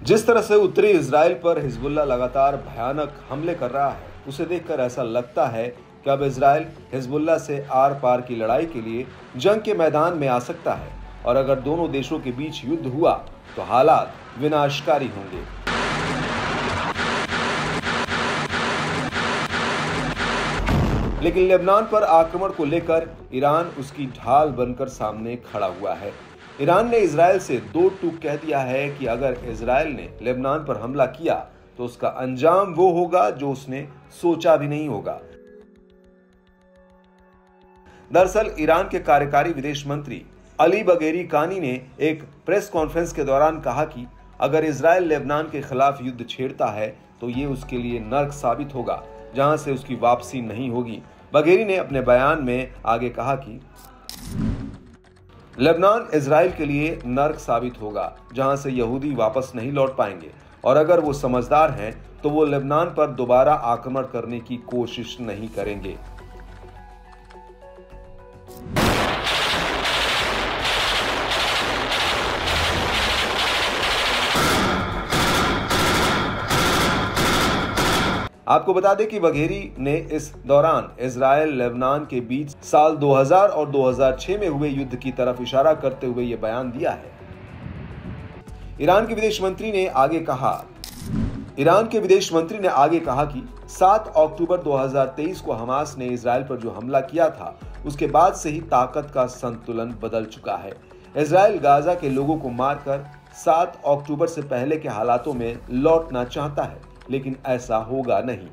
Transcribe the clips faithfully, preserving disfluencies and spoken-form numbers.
जिस तरह से उत्तरी इजराइल पर हिजबुल्लाह लगातार भयानक हमले कर रहा है, उसे देखकर ऐसा लगता है कि अब इजराइल हिजबुल्लाह से आर पार की लड़ाई के लिए जंग के मैदान में आ सकता है और अगर दोनों देशों के बीच युद्ध हुआ तो हालात विनाशकारी होंगे। लेकिन लेबनान पर आक्रमण को लेकर ईरान उसकी ढाल बनकर सामने खड़ा हुआ है। ईरान ने इजराइल से दो टूक कह दिया है कि अगर इजराइल ने लेबनान पर हमला किया तो उसका अंजाम वो होगा जो उसने सोचा भी नहीं होगा। दरअसल ईरान के कार्यकारी विदेश मंत्री अली बगेरी कानी ने एक प्रेस कॉन्फ्रेंस के दौरान कहा कि अगर इजराइल लेबनान के खिलाफ युद्ध छेड़ता है तो ये उसके लिए नर्क साबित होगा, जहां से उसकी वापसी नहीं होगी। बगेरी ने अपने बयान में आगे कहा कि लेबनान इजराइल के लिए नर्क साबित होगा, जहां से यहूदी वापस नहीं लौट पाएंगे और अगर वो समझदार हैं तो वो लेबनान पर दोबारा आक्रमण करने की कोशिश नहीं करेंगे। आपको बता दें कि बघेरी ने इस दौरान इजराइल लेबनान के बीच साल दो हज़ार और दो हज़ार छह में हुए युद्ध की तरफ इशारा करते हुए यह बयान दिया है। ईरान के विदेश मंत्री ने आगे कहा ईरान के विदेश मंत्री ने आगे कहा कि सात अक्टूबर दो हज़ार तेईस को हमास ने इजराइल पर जो हमला किया था, उसके बाद से ही ताकत का संतुलन बदल चुका है। इजराइल गाजा के लोगों को मारकर सात अक्टूबर से पहले के हालातों में लौटना चाहता है, लेकिन ऐसा होगा नहीं।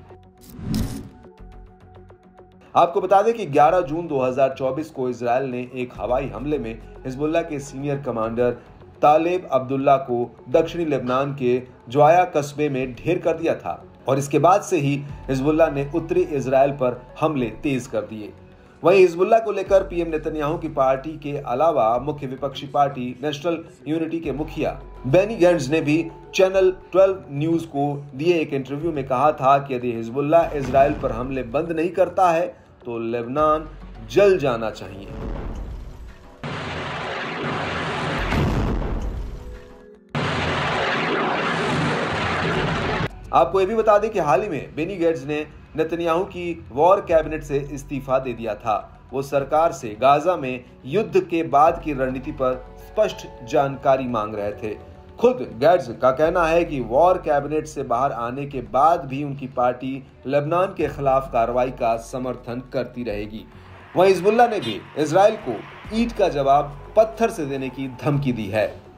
आपको बता दें कि ग्यारह जून दो हज़ार चौबीस को इजराइल ने एक हवाई हमले में हिजबुल्लाह के सीनियर कमांडर तालेब अब्दुल्ला को दक्षिणी लेबनान के ज्वाया कस्बे में ढेर कर दिया था और इसके बाद से ही हिजबुल्लाह ने उत्तरी इजराइल पर हमले तेज कर दिए। वहीं हिजबुल्लाह को लेकर पीएम नेतन्याहू की पार्टी के अलावा मुख्य विपक्षी पार्टी नेशनल यूनिटी के मुखिया बेनी गैंट्स ने भी चैनल बारह न्यूज को दिए एक इंटरव्यू में कहा था कि यदि हिजबुल्लाह इजराइल पर हमले बंद नहीं करता है तो लेबनान जल जाना चाहिए। आपको यह भी बता दें कि हाल ही में बेनी गैंट्स ने नेतन्याहू की वॉर कैबिनेट से इस्तीफा दे दिया था। वो सरकार से गाजा में युद्ध के बाद की रणनीति पर स्पष्ट जानकारी मांग रहे थे। खुद गैट्स का कहना है कि वॉर कैबिनेट से बाहर आने के बाद भी उनकी पार्टी लेबनान के खिलाफ कार्रवाई का समर्थन करती रहेगी। वहीं हिजबुल्लाह ने भी इजराइल को ईंट का जवाब पत्थर से देने की धमकी दी है।